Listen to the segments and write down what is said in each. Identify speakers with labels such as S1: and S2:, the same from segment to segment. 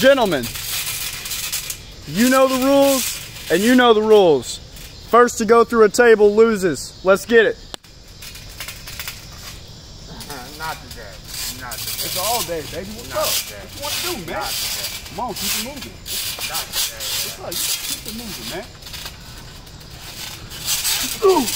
S1: Gentlemen, you know the rules, and you know the rules. First to go through a table loses. Let's get it.
S2: Not today. Not today.
S1: It's all day, baby. What's
S2: Not
S1: up?
S2: today.
S1: What you want to do, man?
S2: Not today.
S1: Come on, keep it moving.
S2: Not today.
S1: What's up? Keep it moving, man. Ooh.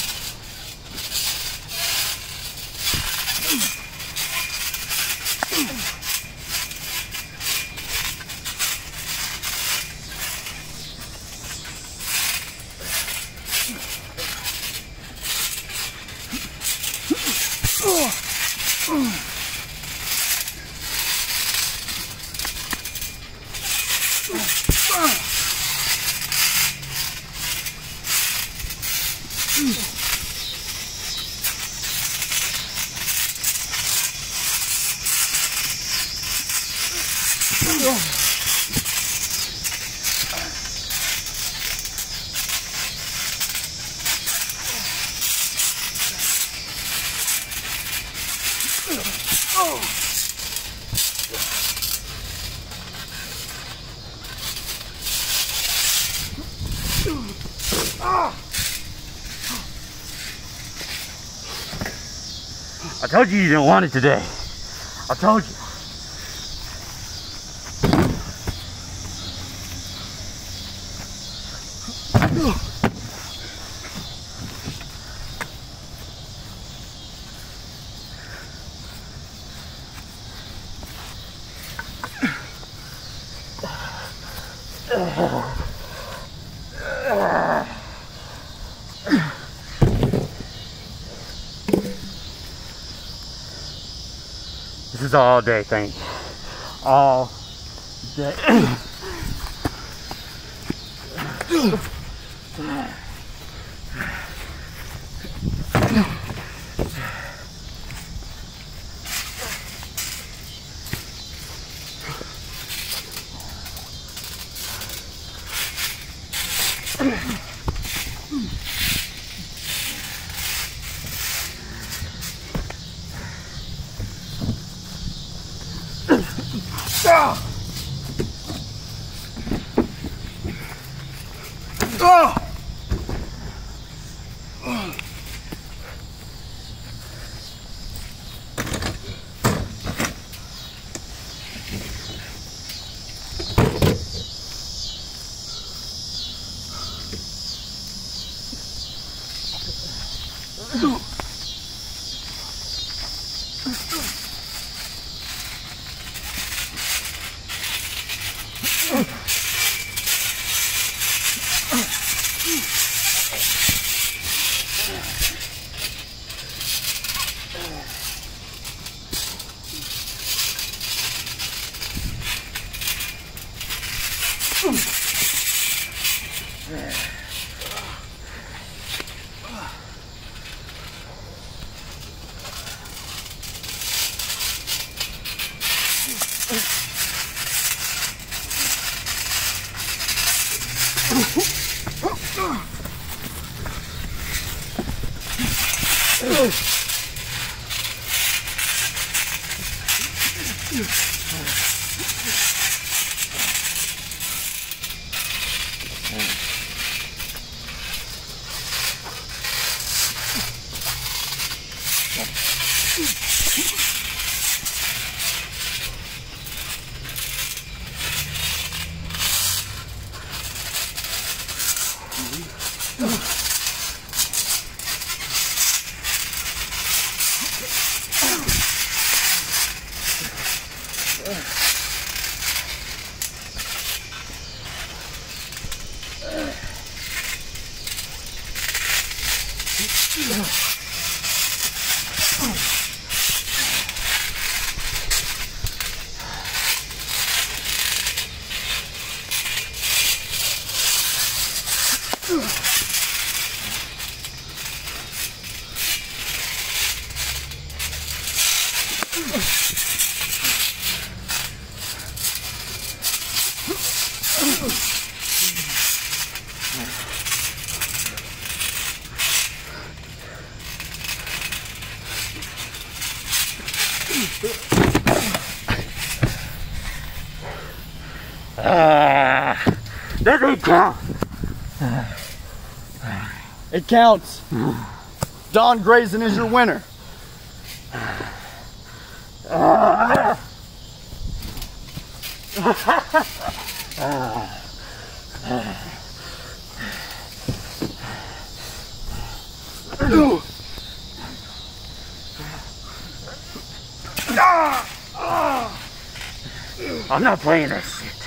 S2: I told you didn't want it today. I told you. This is all day thing. All day. That ain't count.
S1: It counts. Don Grayson is your winner.
S2: I'm not playing this.